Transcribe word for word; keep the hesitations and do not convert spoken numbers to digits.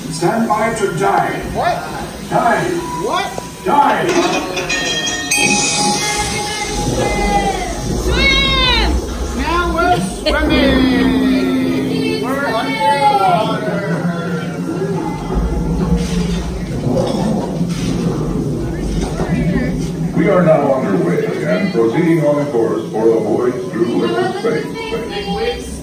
Stand by to dive. What? Dive. What? Dive. Swim! Now we're swimming. We're underwater. We are now underway and proceeding on course for the voyage through liquid space.